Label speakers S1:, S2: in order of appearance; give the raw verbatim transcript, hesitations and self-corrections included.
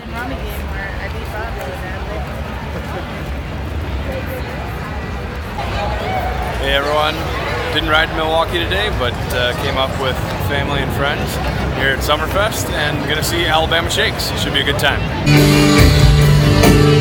S1: and mommy game where I beat Bob the other day.
S2: Hey everyone, didn't ride to Milwaukee today, but uh, came up with family and friends here at Summerfest and gonna see Alabama Shakes. Should be a good time.